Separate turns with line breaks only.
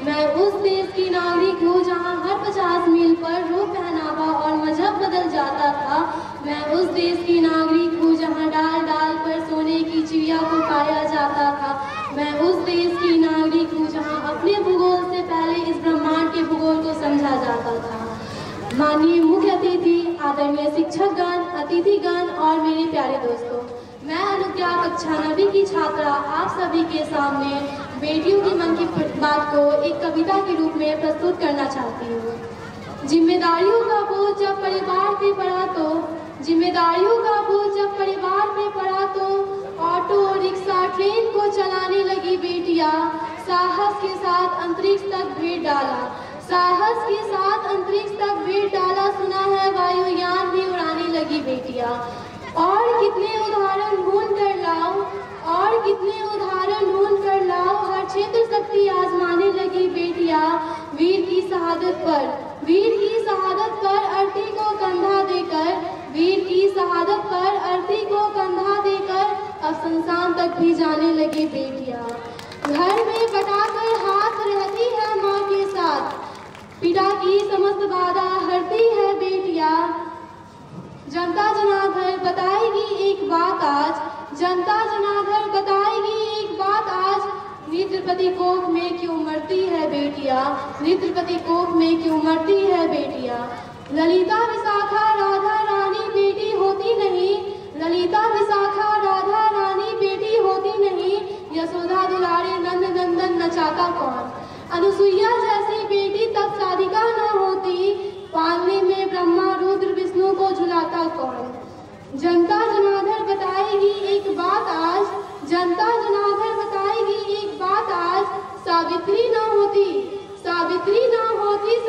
मैं उस देश की नागरिक हूँ जहाँ हर 50 मील पर रूप, पहनावा और मजहब बदल जाता था। मैं उस देश की नागरिक हूँ जहाँ डाल डाल पर सोने की चिड़िया को पाया जाता था। मैं उस देश की नागरिक हूँ जहाँ अपने भूगोल से पहले इस ब्रह्मांड के भूगोल को समझा जाता था। माननीय मुख्य अतिथि, आदरणीय शिक्षकगण, अतिथिगण और मेरे प्यारे दोस्तों, मैं अनुज्ञा कक्षा 9वीं की छात्रा आप सभी के सामने बेटियों की मन की बात को एक कविता के रूप में प्रस्तुत करना चाहती हूँ। जिम्मेदारियों का बोझ जब परिवार पे पड़ा तो, जिम्मेदारियों का बोझ जब परिवार पे पड़ा तो ऑटो, रिक्शा, ट्रेन को चलाने लगी बेटियाँ। साहस के साथ अंतरिक्ष तक भेज डाला, साहस के साथ अंतरिक्ष तक भेज डाला। सुना है वायुयान भी उड़ाने लगी बेटियाँ। और कितने उदाहरण ढूंढ कर लाओ, और कितने उदाहरण ढूंढ कर लाओ। हर क्षेत्र शक्ति आजमाने लगी बेटियाँ। वीर की शहादत पर, वीर की शहादत पर अर्थी को कंधा देकर, वीर की शहादत पर अर्थी को कंधा देकर अब शमशान तक भी जाने लगी बेटियाँ। घर में बटाकर हाथ रहती है माँ के साथ, पिता की समस्त बाधा हरती है बेटियाँ। जनता जनार्दन बताएगी एक बात आज, जनता जनार्दन बताएगी एक बात आज। नेत्रपति कोख में क्यों मरती है बेटियाँ, नेत्रपति कोख में क्यों मरती है बेटियाँ। ललिता विशाखा राधा रानी बेटी होती नहीं, ललिता विशाखा राधा रानी बेटी होती नहीं। यशोदा दुलारे नंद नंदन नचाता कौन, अनुसुईया जैसी बेटी तब साधिका न होती। पालने में ब्रह्मा रुद्र विष्णु को झुलाता कौन। जनता जनार्दन बताएगी एक बात आज, जनता जनार्दन बताएगी एक बात आज। सावित्री न होती, सावित्री न होती